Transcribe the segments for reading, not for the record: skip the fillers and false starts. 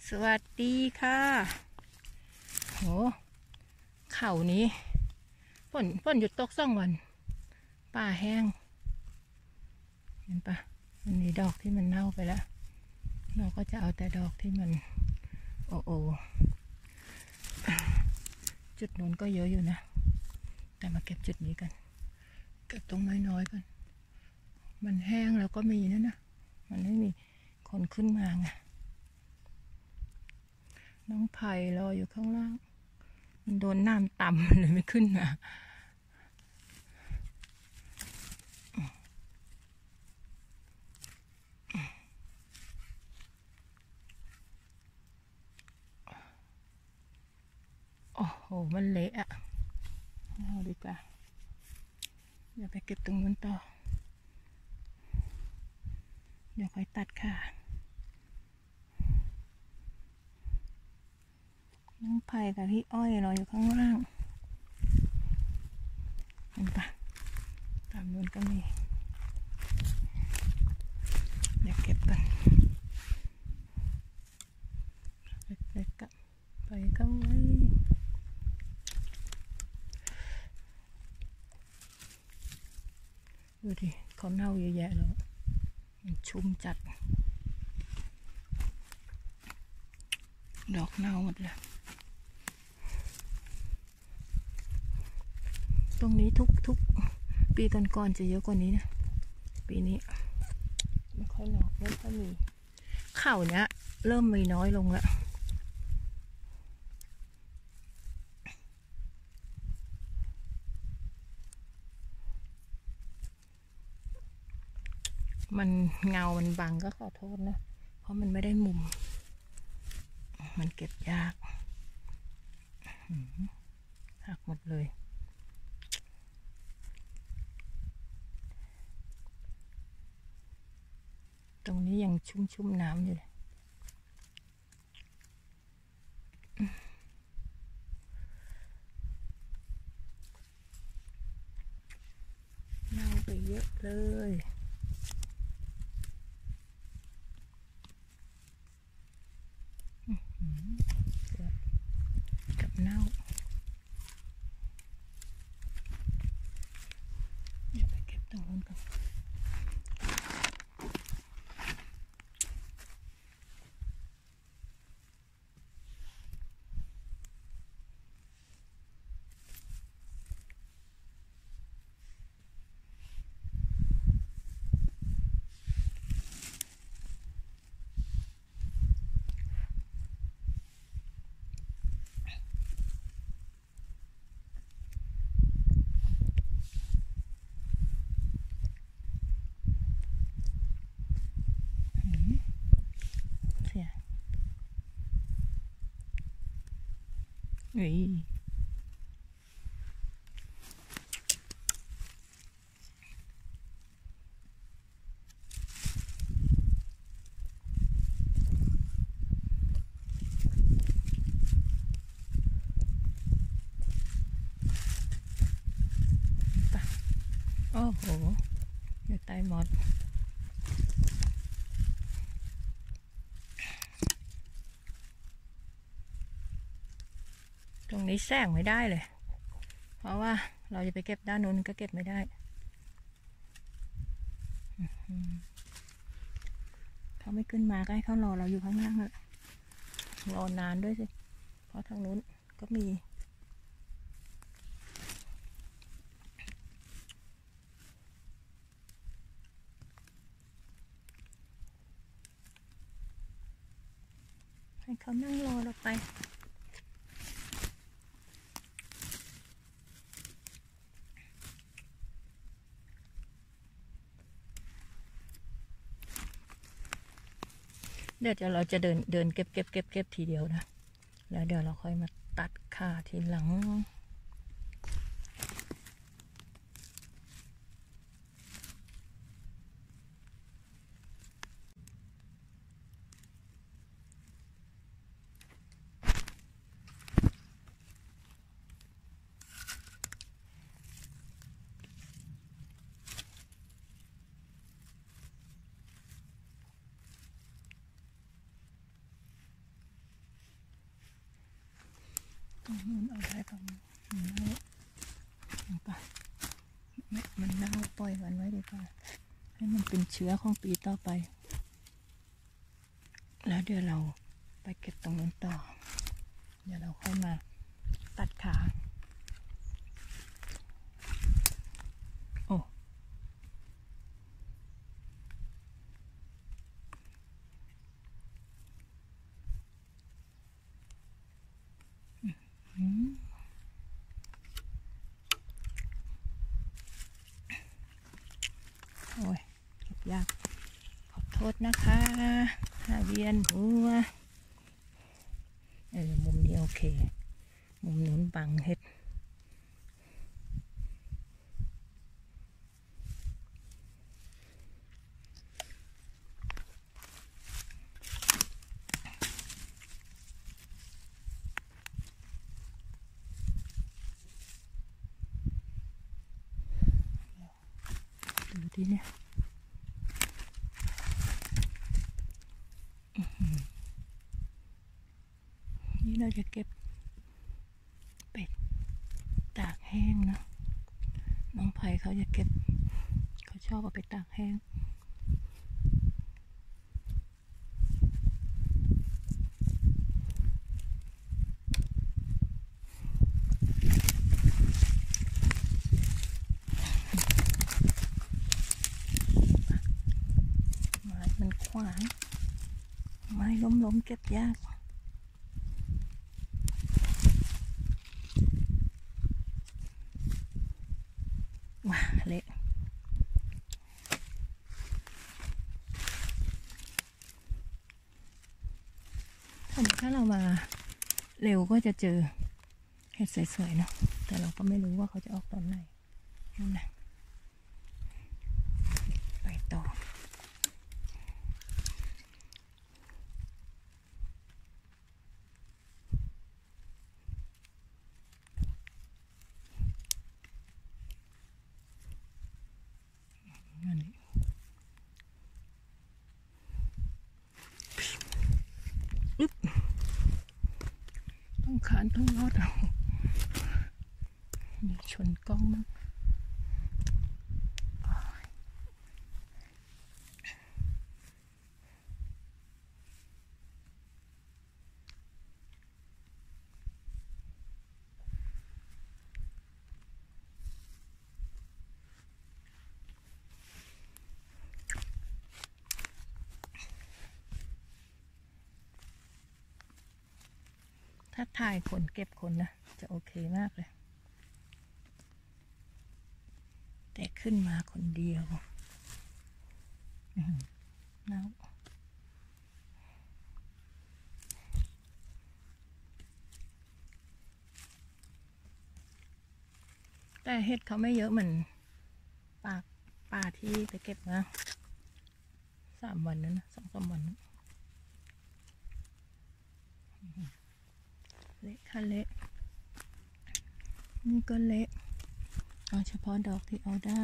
สวัสดีค่ะโหเขานี้ฝนหยุดตก2 วันป่าแห้งเห็นปะมันมีดอกที่มันเน่าไปแล้วเราก็จะเอาแต่ดอกที่มันโอจุดนู้นก็เยอะอยู่นะแต่มาเก็บจุดนี้กันเก็บตรงน้อยๆกันมันแห้งแล้วก็มีนะมันไม่มีคนขึ้นมาไงน้องไผ่รออยู่ข้างล่างมันโดนน้ำต่ำเลยไม่ขึ้นมาโอ้โหมันเละอะเอาดีกว่าอย่าไปเก็บตรงนู้นต่อเดี๋ยวค่อยตัดค่ะน้องไผ่กับพี่อ้อยรออยู่ข้างล่างเห็นปะตามนู้นก็มีเดี๋ยวเก็บกันเล็กๆกับไปก็ไว้ดูดิเขาเน่าเยอะแยะแล้วมันชุ่มจัดดอกเน่าหมดเลยตรงนี้ทุกปีก่อนๆจะเยอะกว่านี้นะปีนี้ไม่ค่อยหนอกไม่ค่อยมีข่าวเนี้ยเริ่มมีน้อยลงแล้วมันเงามันบังก็ขอโทษนะเพราะมันไม่ได้มุมมันเก็บยากหักหมดเลยตรงนี้ยังชุ่มน้ำอยู่เลยเน่าไปเยอะเลยกับเน่าเดี๋ยวไปเก็บตรงนู้นก่อนโอ้โหอยู่ใต้หมดตรงนี้แซงไม่ได้เลยเพราะว่าเราจะไปเก็บด้านนู้นก็เก็บไม่ได้เขาไม่ขึ้นมาก็ให้เขารอเราอยู่ข้างล่างแหละรอนานด้วยสิเพราะทางนู้นก็มีให้เขานั่งรอเราไปเดี๋ยวเราจะเดินเก็บทีเดียวนะแล้วเดี๋ยวเราค่อยมาตัดขาทีหลังมันเอาได้ป่ะมันเน่าป่ะมันเน่าปล่อยมันไว้ดีกว่าให้มันเป็นเชื้อของปีต่อไปแล้วเดี๋ยวเราไปเก็บตรงนู้นต่อเดี๋ยวเราค่อยมาตัดขาโอ้โอ้ยเก็บยากขอโทษนะคะหาเวียนหัวมุมนี้โอเคมุมนู้นบังเห็ดดูดิเนี่ยนี่เราจะเก็บเป็ดตากแห้งนะน้องไผ่เขาจะเก็บเขาชอบเอาไปตากแห้งไม้มันขวางไม้ล้มเก็บยากว้าเละถ้าเรามาเร็วก็จะเจอเห็ดสวยๆเนาะแต่เราก็ไม่รู้ว่าเขาจะออกตอนไหนนั่นนะไปต่อต้องขานต้องรอดเอามีชนกล้องมั้งถ้าถ่ายคนเก็บคนนะจะโอเคมากเลยแต่ขึ้นมาคนเดียวเน่าแต่เห็ดเขาไม่เยอะเหมือนป่าที่ไปเก็บนะ3 วันนั้นนะ2-3 วันเละค่ะเละนี่ก็เละเอาเฉพาะดอกที่เอาได้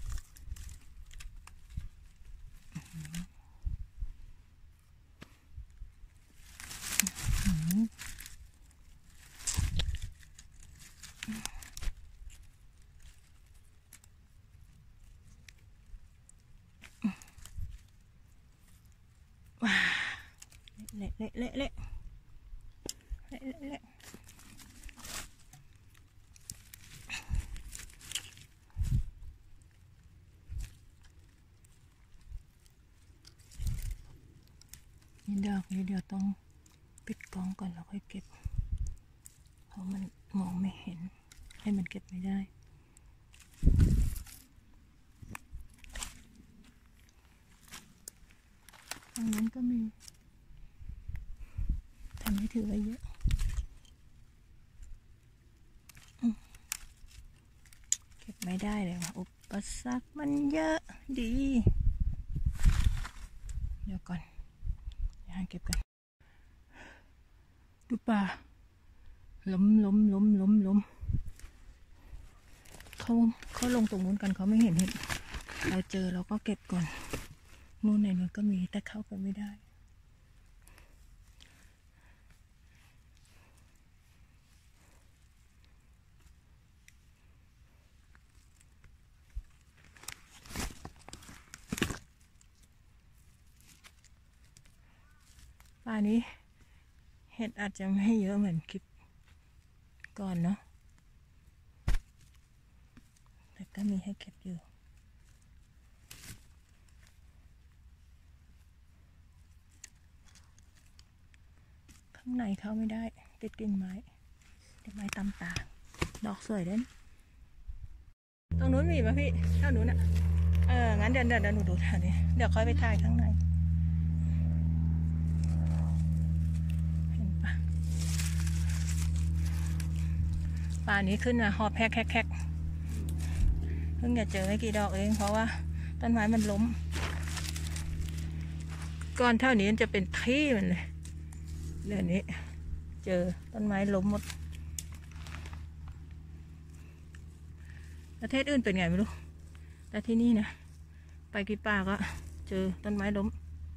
ว้าเละเละเละเละเละเละนี่ดอกนี้เดี๋ยวต้องปิดกล้องก่อนแล้วค่อยเก็บเพราะมันมองไม่เห็นให้มันเก็บไม่ได้ตรงนั้นก็มีทำให้ถือไว้เยอะเก็บไม่ได้เลยว่ะอุปสรรคมันเยอะดีเดี๋ยวก่อนให้เก็บกันดูป่าล้มเขาลงตรงนู้นกันเขาไม่เห็นเห็นเราเจอเราก็เก็บก่อนนู่นในนู้นก็มีแต่เข้าไปไม่ได้ป่านี้เห็ดอาจจะไม่เยอะเหมือนคลิปก่อนเนาะแต่ก็มีให้เก็บอยู่ข้างในเข้าไม่ได้ติดกิ่งไม้ตำตาดอกสวยด้วยตรงนู้นมีป่ะพี่เท่านู้นอ่ะงั้นเดี๋ยวหนูดูแถวนี้เดี๋ยวค่อยไปถ่ายข้างในเห็นปะป่านี้ขึ้นมาหอบแฮกเพิ่งจะเจอไม่กี่ดอกเองเพราะว่าต้นไม้มันล้มก้อนเท่านี้จะเป็นที่มันเลยเดี๋ยวนี้เจอต้นไม้ล้มหมดประเทศอื่นเป็นไงไม่รู้แต่ที่นี่นะไปกี่ป่าก็เจอต้นไม้ล้ม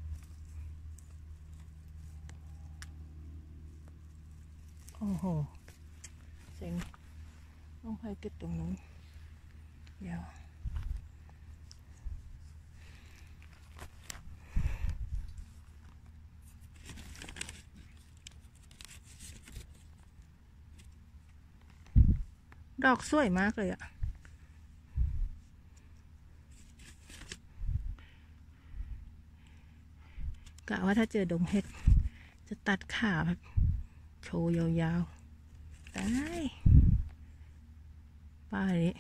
โอ้โหเซ็งต้องไปเก็บตรงนู้นเดี๋ยวดอกสวยมากเลยอะกะว่าถ้าเจอดงเห็ดจะตัดขาแบบโชว์ยาวๆได้ป้ายนี้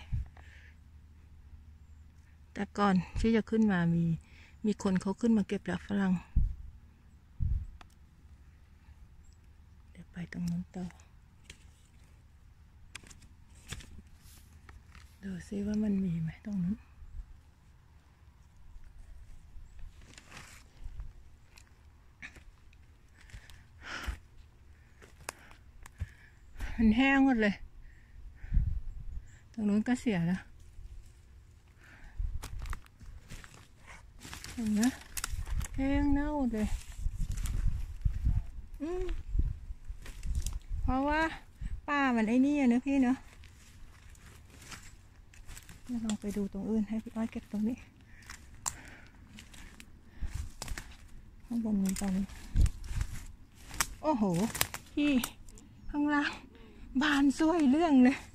แต่ก่อนที่จะขึ้นมามีคนเขาขึ้นมาเก็บแล้วฝรั่งเดี๋ยวไปตรงนั้นต่อดูซิว่ามันมีไหมตรงนั้นมันแห้งหมดเลยตรงนู้นก็เสียแล้วเห็นไหมแห้งเน่าเลยเพราะว่าป้ามันไอ้นี่นะพี่เนาะลองไปดูตรงอื่นให้พี่อ้อยเก็บตรงนี้ข้างบนมีตรงนี้โอ้โหพี่ข้างล่างบานสวยเรื่องเลย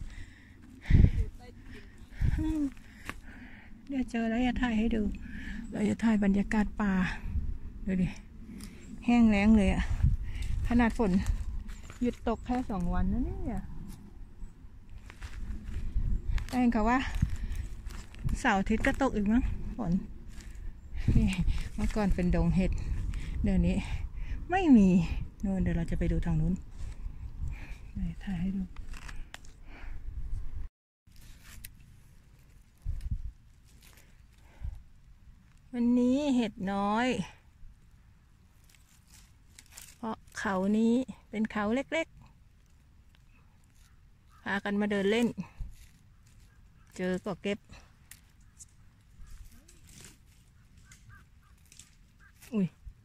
เดี๋ยวเจอแล้วจะถ่ายให้ดูเราจะถ่ายบรรยากาศป่าดูดิแห้งแล้งเลยอะขนาดฝนหยุดตกแค่2 วันนะเนี่ยแต่เห็นเขาว่าเสาร์อาทิตย์ก็ตกอีกมั้งฝนนี่เมื่อก่อนเป็นดงเห็ดเดี๋ยวนี้ไม่มีโน่นเดี๋ยวเราจะไปดูทางนู้นถ่ายให้ดูวันนี้เห็ดน้อยเพราะเขานี้เป็นเขาเล็กๆพากันมาเดินเล่นเจอก็เก็บอุ้ย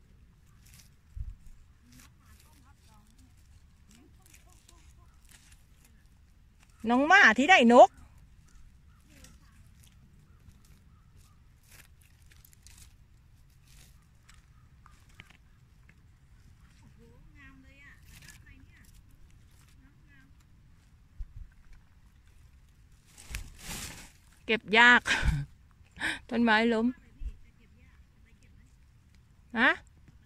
น้องหมาที่ได้นกเก็บยากต้นไม้ล้มฮะ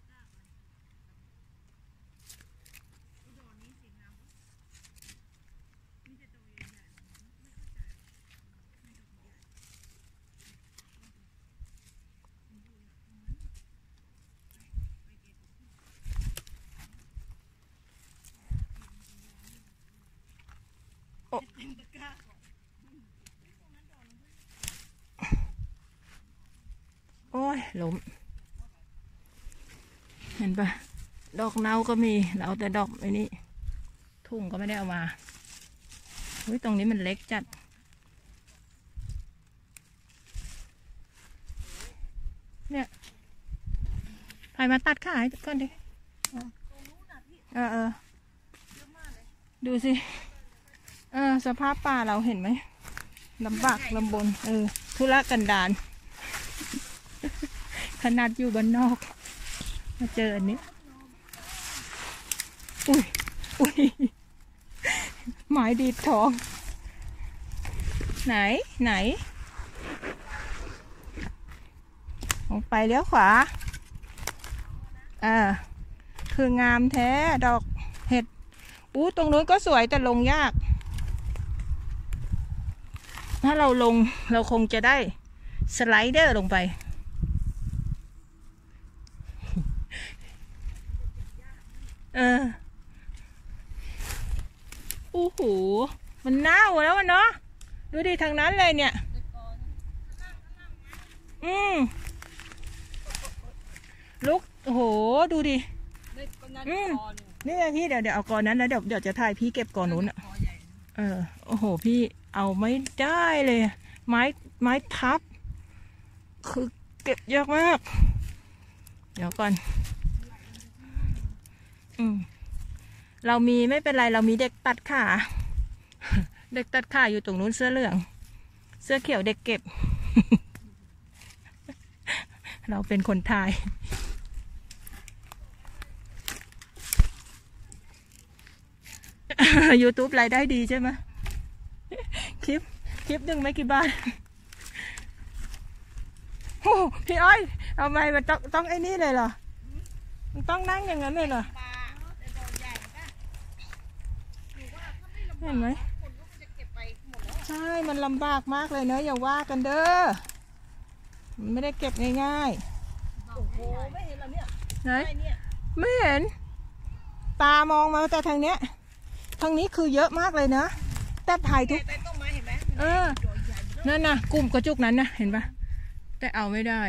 โอ้ยล้มเห็นปะดอกเน่าก็มีเราแต่ดอกไอ้นี่ทุ่งก็ไม่ได้เอามาอุ้ยตรงนี้มันเล็กจัดเนี่ยใครมาตัดขายก่อนดิดูสิสภาพป่าเราเห็นไหมลำบากลำบนธุรกันดารขนาดอยู่บ้านนอกมาเจออันนี้อุ้ยอุ้ยหมายดีดทองไหนไหนลงไปเลี้ยวขวาคืองามแท้ดอกเห็ดตรงนู้นก็สวยแต่ลงยากถ้าเราลงเราคงจะได้สไลเดอร์ลงไปโอ้โหมันเน่าแล้วเนาะดูดิทางนั้นเลยเนี่ยลุกโอ้โหดูดินี่ไงพี่เดี๋ยวเอากอนนั้นนะเดี๋ยวจะถ่ายพี่เก็บกอนนู้นโอ้โหพี่เอาไม่ได้เลยไม้ทับคือเก็บยากมากเดี๋ยวก่อนเรามีไม่เป็นไรเรามีเด็กตัดขาเด็กตัดขาอยู่ตรงนู้นเสื้อเหลืองเสื้อเขียวเด็กเก็บ เราเป็นคนไทยYouTube รายได้ดีใช่ไหมคลิปหนึ่งไม่กี่บาทโอ้พี่อ้อยเอาไมมันต้องไอ้นี่เลยเหรอมันต้องนั่งอย่างนั้นเลยเหรอเห็นไหมใช่มันลำบากมากเลยเนอะอย่าว่ากันเด้อมันไม่ได้เก็บง่ายๆโอ้โหไม่เห็นแล้วเนี่ยไหนไม่เห็นตามองมาแต่ทางเนี้ยทางนี้คือเยอะมากเลยนะแต่ถ่ายทุกนั่นนะกลุ่มกระจุกนั้นนะเห็นปะแต่เอาไม่ได้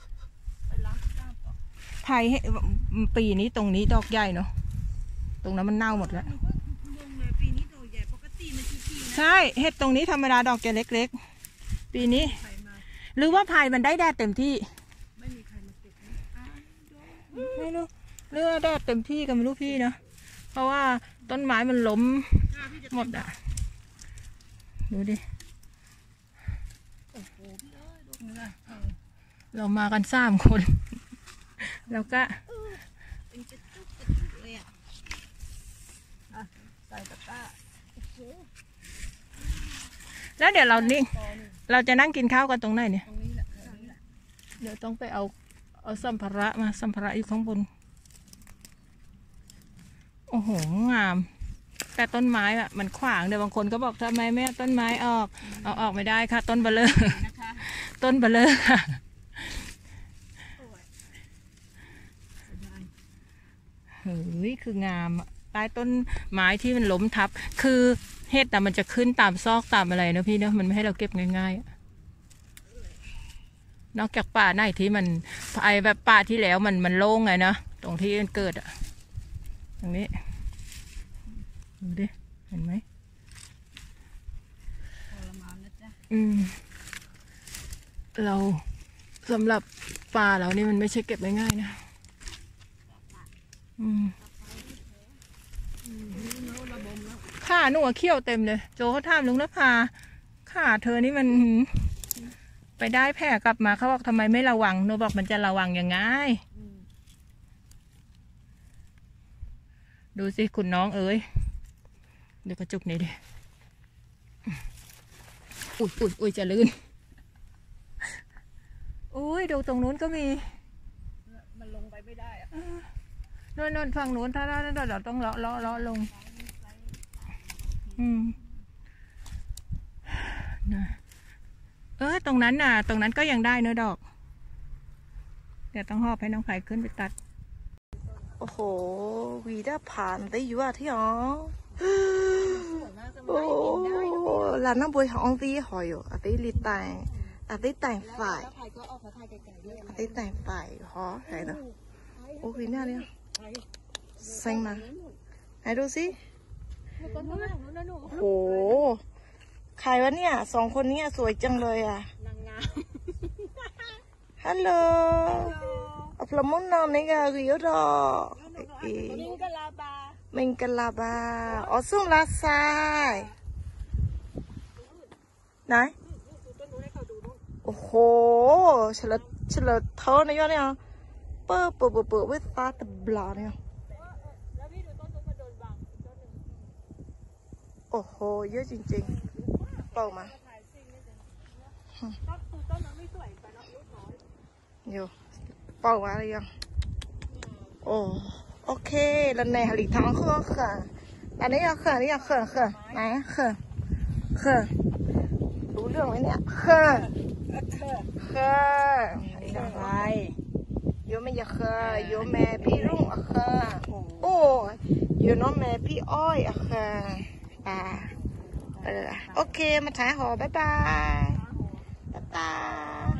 ถ่ายให้ปีนี้ตรงนี้ดอกใหญ่เนาะตรงนั้นมันเน่าหมดแล้วใช่เห็ดตรงนี้ธรรมดาดอกจะเล็กๆปีนี้หรือว่าพายมันได้แดดเต็มที่ไม่มีใครมาเก็บไม่รู้เรือแดดเต็มที่กันไม่รู้พี่นะเพราะว่าต้นไม้มันล้มหมดอ่ะดูดิเรามากัน3 คนแล้วก็ใส่ตะกร้าแล้วเดี๋ยวเราจะนั่งกินข้าวกันตรงไหนเนี่ยเดี๋ยวต้องไปเอาสัมภาระมาสัมภาระอยู่ข้างบนโอ้โหงามแต่ต้นไม้อะมันขวางเดี๋ยวบางคนก็บอกทำไมไม่ต้นไม้เอาออกไม่ได้ค่ะต้นเบลอต้นเบลอค่ะเฮ้ยคืองามใต้ต้นไม้ที่มันล้มทับคือเห็ดแต่มันจะขึ้นตามซอกตามอะไรนะพี่เนาะมันไม่ให้เราเก็บง่ายๆนอกจากป่าไหนที่มันไอแบบป่าที่แล้วมันโล่งไงเนาะตรงที่มันเกิดอะตรงนี้ดูดิเห็นไหมเราสำหรับป่าเรานี่มันไม่ใช่เก็บง่ายๆนะขาหนูเขี้ยวเต็มเลยโจเขาถามลุงนภาขาเธอนี่มันไปได้แผลกลับมาเขาบอกทำไมไม่ระวังหนูบอกมันจะระวังยังไงดูสิคุณน้องเอ๋ยดูกระจุกนี้ดิอุ้ยจะลื่นอุ้ยดูตรงนู้นก็มีมันลงไปไม่ได้อะนนฝั่งนู้นถ้าเราต้องเลาะลงตรงนั้นน่ะตรงนั้นก็ยังได้เนื้อดอกเดี๋ยวต้องหอบให้น้องไผ่ขึ้นไปตัดโอ้โหวีด้าผ่านได้อยู่อ่ะที่อ๋อโอ้là nó bôi hỏng tí hỏi ở tí lì tài tí tài phải tí tài phải khó hay đó ô cái nào đi xanh mà hay đâu xíโหใครวะเนี่ย2 คนเนี่ยสวยจังเลยอ่ะฮัลโหลอัพลมุนนอนนี่ก็คือดอกมิงกะลาบาอ๋อส่งลาซายไหนโอ้โหเฉลยเธอเนี่ยเปิดไว้ตาตะบลาเนี่ยโอ้โหเยอะจริงๆเป่ามาอยู่เป่ามาหรือยังโอ้โอเคlần này hả lì thắng khơ khờอันนี้เอาเขินนี่เอาเขินเขินไหนเขินเขินรู้เรื่องไหมเนี่ยเขินเขินอะไรโยไม่อยากเขินโยแม่พี่รุ่งอะเขินโอ้โยน้องแม่พี่อ้อยอะเขินโอเคมาถ่ายหอบ๊ายบายบ๊ายบาย